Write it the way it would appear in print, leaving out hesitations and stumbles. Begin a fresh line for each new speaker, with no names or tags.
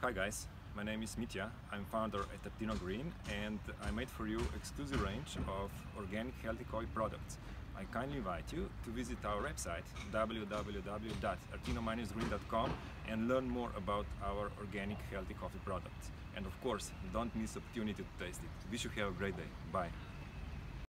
Hi guys, my name is Mitya. I'm founder at Artino Green and I made for you exclusive range of organic healthy coffee products. I kindly invite you to visit our website www.artino-green.com and learn more about our organic healthy coffee products. And of course, don't miss the opportunity to taste it. Wish you have a great day. Bye.